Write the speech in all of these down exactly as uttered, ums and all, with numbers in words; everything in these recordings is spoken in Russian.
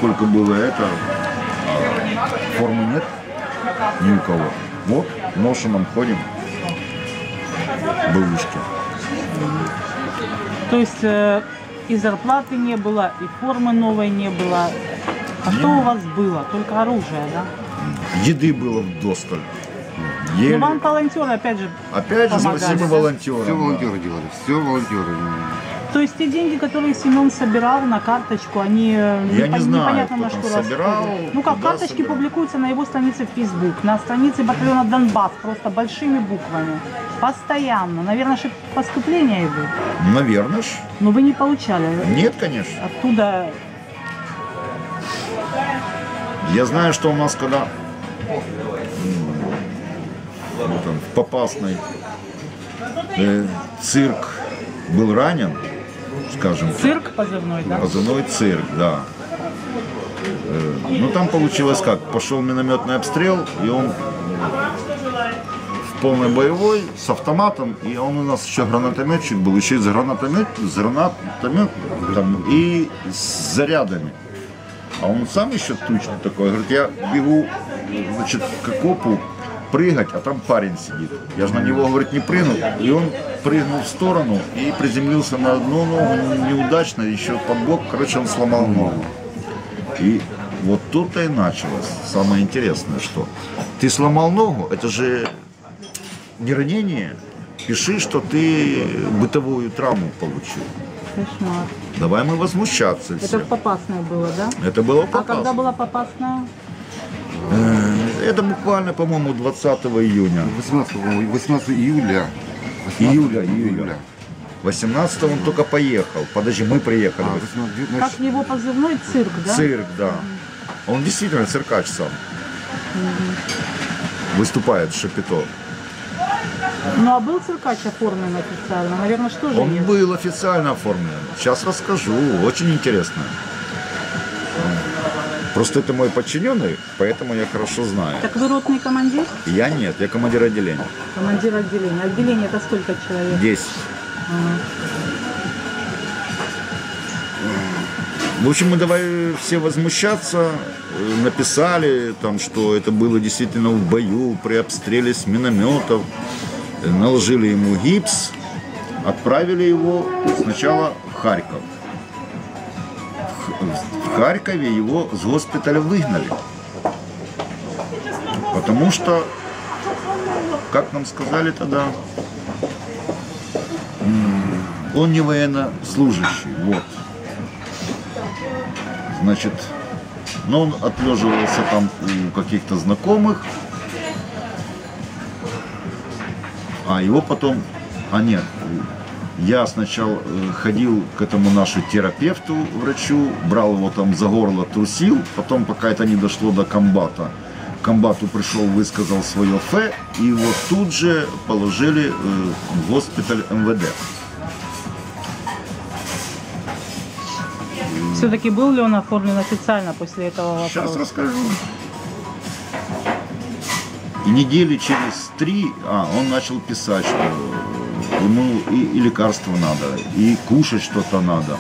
сколько было это, а формы нет ни у кого. Вот, в ношеном ходим, бэушки. То есть э, и зарплаты не было, и формы новой не было. А не. Что у вас было? Только оружие, да? Еды было вдосталь. Ну, вам волонтеры, опять же, Опять же, помогали, спасибо да? волонтерам. Все волонтеры делали, все волонтеры. То есть те деньги, которые Семен собирал на карточку, они Я непон- не знаю, непонятно на кто что там собирал, расходуют. Ну как, куда карточки собирал. публикуются на его странице в Facebook, на странице батальона Донбасс, просто большими буквами. Постоянно. Наверное, что поступления идут. Наверное ж. Но вы не получали Нет, конечно. оттуда. Я знаю, что у нас когда м, там, в Попасной э, цирк был ранен, скажем так, Цирк позывной, да? позывной цирк, да. Э, ну там получилось как, пошел минометный обстрел, и он в полной боевой, с автоматом, и он у нас еще гранатометчик был, еще и с гранатомет, с гранатометом и с зарядами. А он сам еще тучный такой, говорит, я бегу, значит, к окопу прыгать, а там парень сидит. Я же на него, говорит, не прыгнул, и он прыгнул в сторону и приземлился на одну ногу неудачно, еще под бок, короче, он сломал ногу. И вот тут-то и началось самое интересное, что ты сломал ногу, это же не ранение, пиши, что ты бытовую травму получил. Кошмар. Давай мы возмущаться Это все. в Попасной было, да? Это было А когда Попасной. была Попасная? Это буквально, по-моему, двадцатого июня. восемнадцатого июля. Июля, июля. восемнадцатого он только поехал. Подожди, мы приехали. А, восемнадцатого, Как его позывной цирк, да? Цирк, да. Он действительно циркач сам. Выступает в Шапито. Ну а был циркач оформлен официально? Наверное, что же Он есть? был официально оформлен. Сейчас расскажу. Очень интересно. Просто это мой подчиненный, поэтому я хорошо знаю. Так вы ротный командир? Я нет, я командир отделения. Командир отделения. Отделение это сколько человек? Десять. В общем, мы давай все возмущаться, э, написали, там, что это было действительно в бою, при обстреле с минометов, э, наложили ему гипс, отправили его сначала в Харьков. В, в Харькове его с госпиталя выгнали, потому что, как нам сказали тогда, он не военнослужащий, вот. Значит, но он отлеживался там у каких-то знакомых, а его потом, а нет, я сначала ходил к этому нашему терапевту, врачу, брал его там за горло, трусил, потом пока это не дошло до комбата, к комбату пришел, высказал свое фе, и его тут же положили в госпиталь эм вэ дэ. Все-таки был ли он оформлен официально после этого вопроса? Сейчас расскажу. И недели через три, а, он начал писать, что ему и, и лекарства надо, и кушать что-то надо.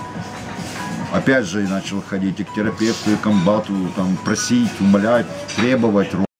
Опять же, начал ходить и к терапевту, и к комбату, там, просить, умолять, требовать.